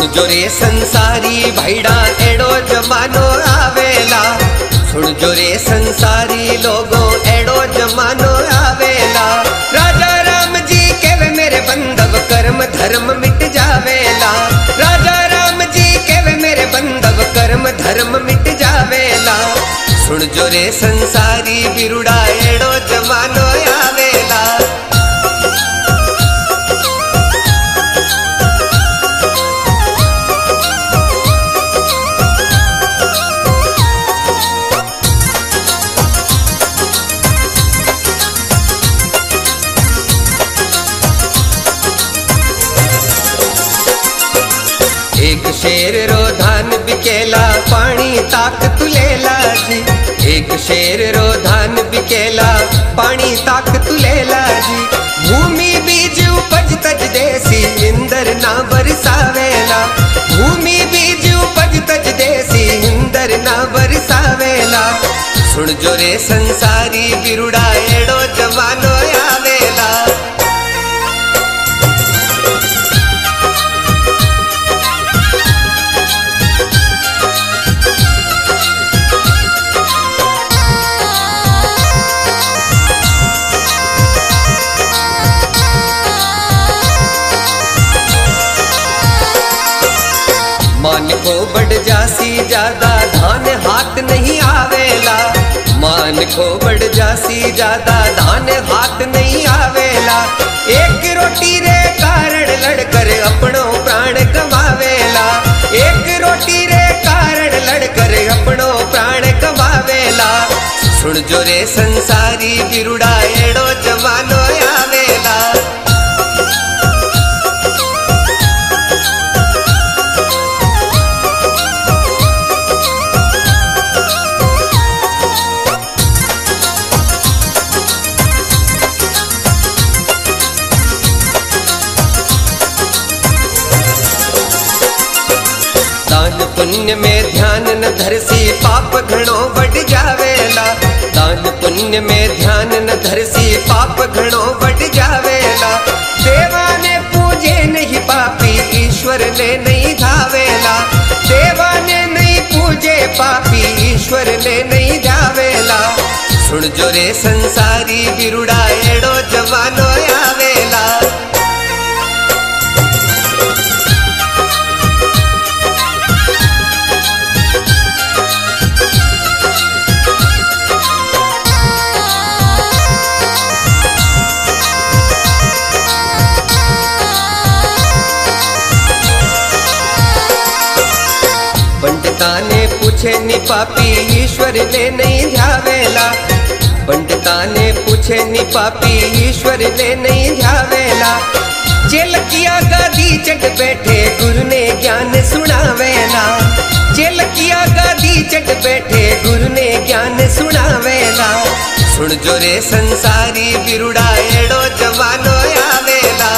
जो रे संसारी भाईड़ा एड़ो जमानो आवेला। सुन जो रे संसारी लोगों एड़ो जमानो आवेला। राजा राम जी केवे मेरे बंधव कर्म धर्म मिट जावेला। राजा राम जी केवे मेरे बंधव कर्म धर्म मिट जावेला। सुन जो रे संसारी बिरुड़ा एड़ो जमानो आवेला। एक शेर रो धान बिकेला पानी ताक तुलेला जी। एक शेर रो धान बिकेला पानी ताक तुलेला जी। भूमि बीज उपज तज देसी इंदर ना बरसावेला। भूमि बीज उपज तज देसी इंदर ना बरसावेला। सुन जो रे संसारी बिरुड़ा एड़ो जमानो आवेला। मान को बढ़ जासी ज्यादा धान हाथ नहीं आवेला। मान को बढ़ जासी ज्यादा धान हाथ नहीं आवेला। एक रोटी रे कारण लड़कर अपनो प्राण गवावेला। एक रोटी रे कारण लड़कर अपनो प्राण गवावेला। सुन जो रे संसारी बिरुड़ा एड़ो जमानो आवेला। दान पुण्य में ध्यान न धरसी पाप घणो बढ़ जावेला। दान पुण्य में ध्यान न धरसी पाप घणो बढ़ जावेला। देवा ने पूजे नहीं पापी ईश्वर ने नहीं धावेला। देवा ने नहीं पूजे पापी ईश्वर ने नहीं धावेला। सुन जो रे संसारी बिरुड़ा एड़ो जमानो आवेला। पंडिता ने पूछे नि पापी ईश्वर ने नहीं ध्यावेला। पंडिता ने पूछे नि पापी ईश्वर ने नहीं ध्यावेला। जेल किया गादी चढ़ बैठे गुरु ने ज्ञान सुनावेला। जेल किया गादी चढ़ बैठे गुरु ने ज्ञान सुनावेला। सुन जो रे संसारी बिरुड़ा एड़ो जमानो आवेला।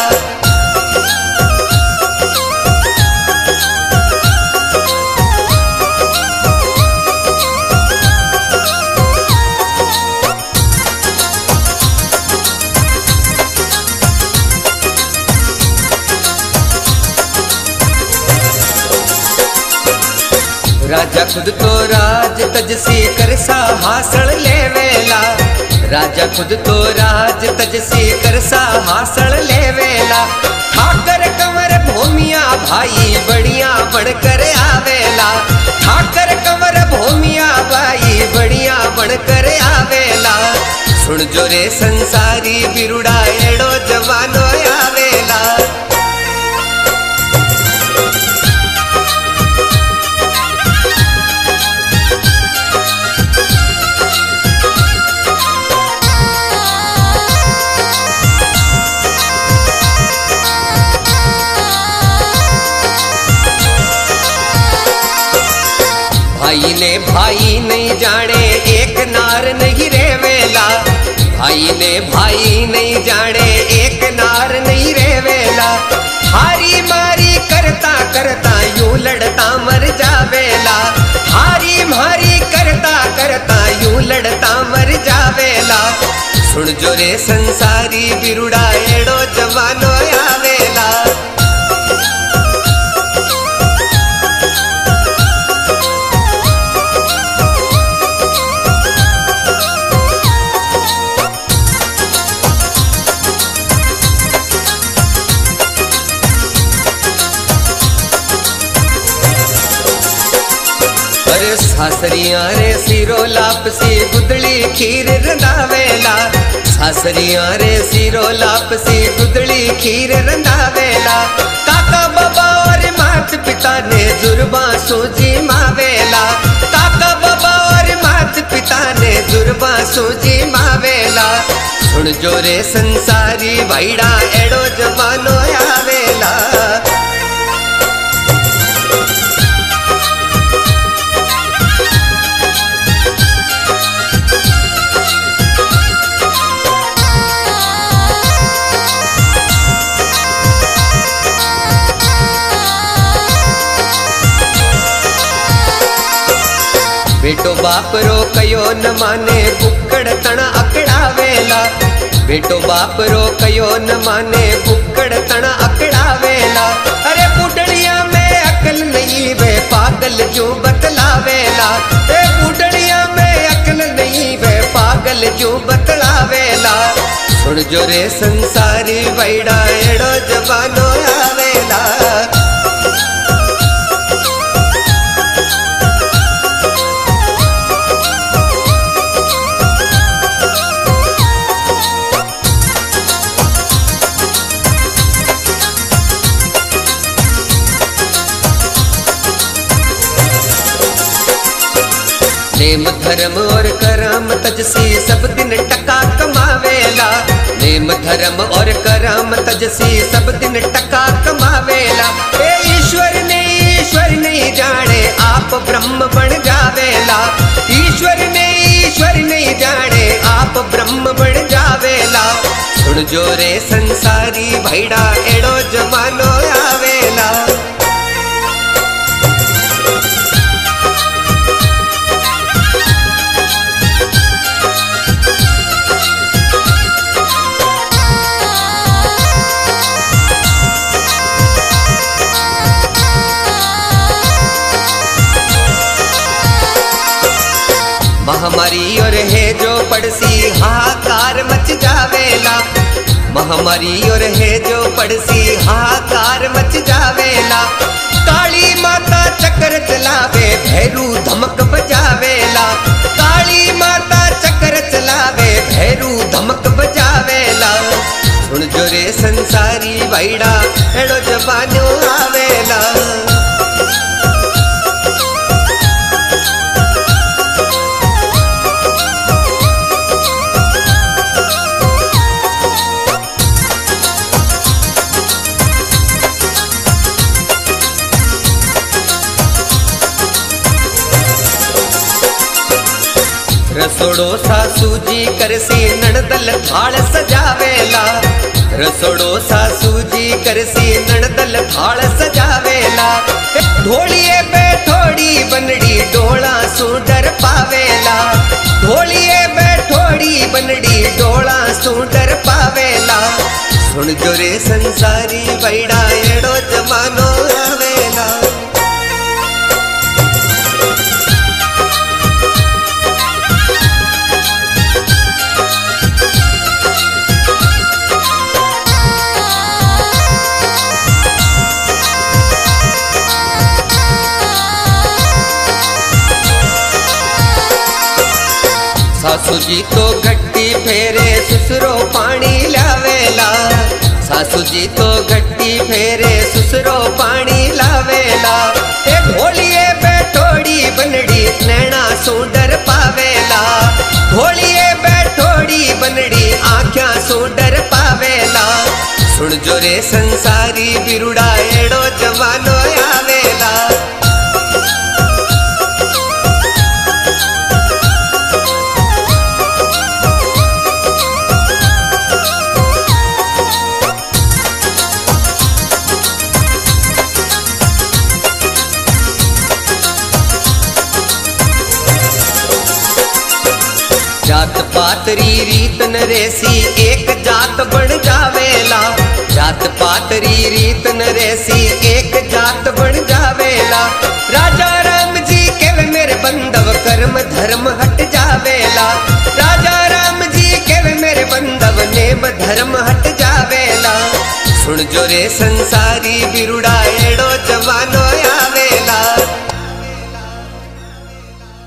राजा खुद तो राज तजसी करसा हासल लेवेला। राजा खुद तो राज तजसी करसा हासल लेवेला। ठाकर कंवर भूमिया भाई बढ़िया बनकर आवेला। ठाकर कंवर भूमिया भाई बढ़िया बनकर आवेला। सुन जो रे संसारी बिरुड़ा एड़ो जमानो आवेला। भाई ने भाई नहीं जाने एक नार नहीं रेवेला। भाई ने भाई नहीं जाने एक नार नहीं रेवेला। हारी मारी करता करता यूं लड़ता मर जावेला। हारी मारी करता करता यूं लड़ता मर जावेला। सुन जो रे संसारी बिरुड़ा एड़ो जमानो आवेला। सासरिया रे सिरो लापसी गुदड़ी खीर रंधावेला, सासरिया रे सिरो लापसी गुदड़ी खीर रंधावेला। काका बाबा और मात पिता ने जुर्बा सूजी मावेला, काका बाबा और मात पिता ने जुर्बा सूजी मावेला। सुन जो रे संसारी भाईड़ा एड़ो जमानो आवेला। बेटो बाप रो कयो न माने बुक्कड़ तण अकड़ावेला, बेटो बाप रो कयो न माने बुक्कड़ तण अकड़ावेला। अरे बुढ़ड़िया में अकल नहीं वे पागल जो बतलावेला, ए बुढ़ड़िया में अकल नहीं वे पागल जो बतलावेला। सुन जो रे संसारी वैड़ा एड़ो जवानो आवेला। नेम धर्म और करम तजसी सब दिन टका कमावेला, नेम धर्म और करम तजसी सब दिन टका कमावेला। ए ईश्वर नहीं जाने आप ब्रह्म बन जावेला, ईश्वर नहीं जाने आप ब्रह्म बन जावेला। सुन जो रे संसारी भाईड़ा एड़ो जमानो आवेला। महामारी और है जो पड़सी हाहाकार मच जावेला, महामारी और है जो पड़सी हाहाकार मच जावेला। काली माता चक्कर चलावे भैरू धमक बजावेला, काली माता चक्कर चलावे भैरू धमक बजावेला। सुन जो रे संसारी भाईड़ा एड़ो जवानो आवेला। रसोड़ो सासू जी करसी नणदल थाल सजावेला, रसोड़ो सासू जी करसी नणदल थाल सजावेला। ढोलिए पे थोड़ी बनड़ी डोला सू डर पावेला, ढोलिए पे थोड़ी बनड़ी डोला सू डर पावेला। सुन जो रे संसारी भाईड़ा एड़ो जमानो आवेला। सासू जी तो घट्टी फेरे सुसरो पानी लावेला, सासू जी तो घट्टी फेरे सुसरो पानी लावेला। ए ढोलिए पे थोड़ी बनड़ी नैना सू डर पावेला, ढोलिए पे थोड़ी बनड़ी आँख्या सू डर पावेला। सुन जो रे संसारी बिरुड़ा एड़ो जवानो आवेला। जात पात री रीत नरेसी एक जात बन जावेला, जात पात री रीत नरेसी एक जात बन जावेला। राजा राम जी के मेरे बंधव कर्म धर्म हट जावेला, राजा राम जी के मेरे बंधव नेम धर्म हट जावेला। सुन जो रे संसारी बिरुड़ा एड़ो जवानो आवेला।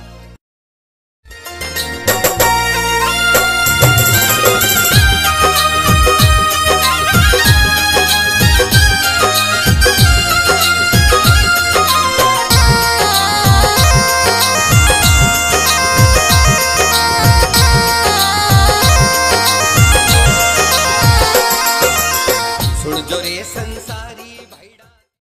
छोड़ जो रे संसारी।